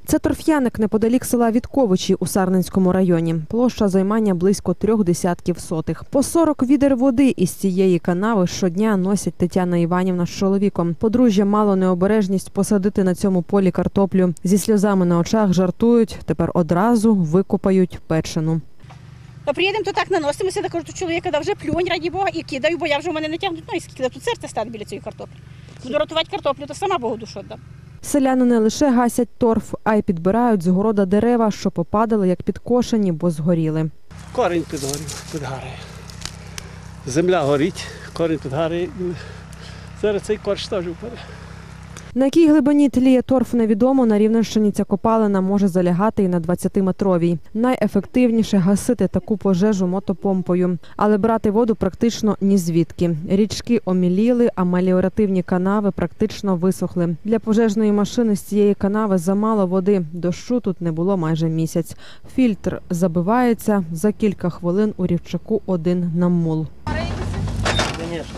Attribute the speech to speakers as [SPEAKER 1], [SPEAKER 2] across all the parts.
[SPEAKER 1] Це торф'яник неподалік села Вітковичі у Сарненському районі. Площа займання близько 0,3 сотих. По 40 відер води із цієї канави щодня носять Тетяна Іванівна з чоловіком. Подружжя мало необережність посадити на цьому полі картоплю. Зі сльозами на очах жартують, тепер одразу викопають печену.
[SPEAKER 2] Приїдемо, то так наносимося, кажу до чоловіка, да вже плюнь, раді Бога, і кидаю, бо я вже в мене не тягнуть. Ну і скільки тут серце стане біля цієї картоплі. Буду рятувати картоплю, то сама Богу душу віддам.
[SPEAKER 1] Селяни не лише гасять торф, а й підбирають з города дерева, що попадали, як підкошені, бо згоріли.
[SPEAKER 3] Корінь підгорає. Земля горить, корінь підгорає. Зараз цей корч теж впаде.
[SPEAKER 1] На якій глибині тліє торф невідомо, на Рівненщині ця копалина може залягати і на 20-метровій. Найефективніше гасити таку пожежу мотопомпою. Але брати воду практично ні звідки. Річки оміліли, а меліоративні канави практично висохли. Для пожежної машини з цієї канави замало води. Дощу тут не було майже місяць. Фільтр забивається, за кілька хвилин у рівчаку один намул.
[SPEAKER 3] Звісно.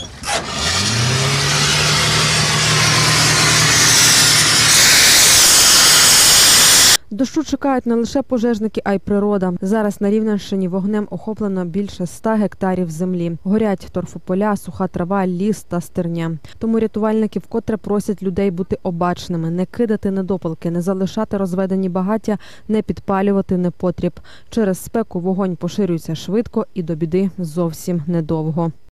[SPEAKER 1] Дощу чекають не лише пожежники, а й природа. Зараз на Рівненщині вогнем охоплено більше 100 гектарів землі. Горять торфополя, суха трава, ліс та стерня. Тому рятувальники вкотре просять людей бути обачними, не кидати недопалки, не залишати розведені багаття, не підпалювати непотріб. Через спеку вогонь поширюється швидко і до біди зовсім недовго.